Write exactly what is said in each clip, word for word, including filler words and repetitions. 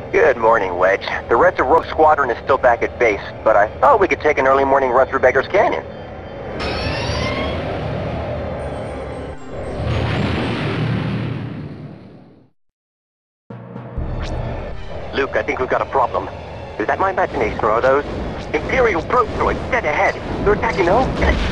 Good morning, Wedge. The rest of Rogue Squadron is still back at base, but I thought we could take an early morning run through Beggar's Canyon. Luke, I think we've got a problem. Is that my imagination, or are those Imperial probe droids dead ahead? They're attacking the home planet.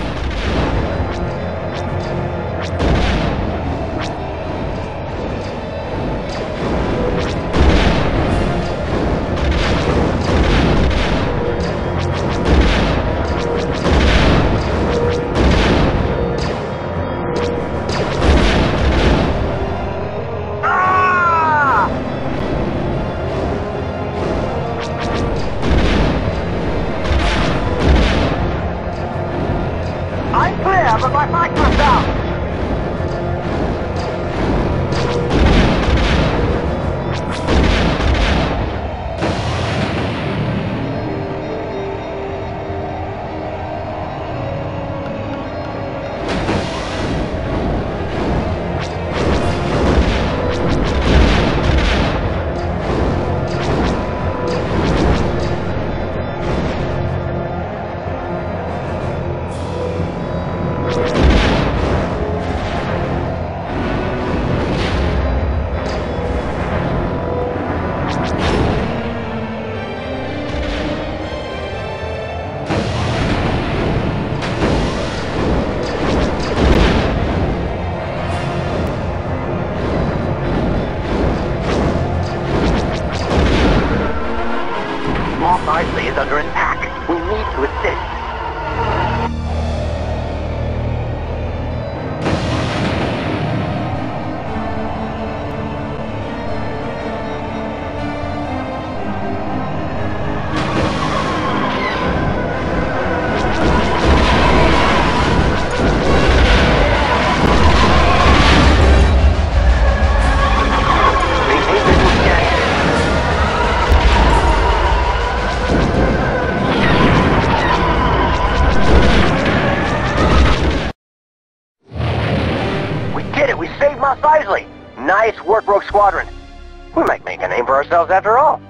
But my mic was down! Isley is under attack. We need to assist. We saved Mos Eisley! Nice work, Rogue Squadron. We might make a name for ourselves after all.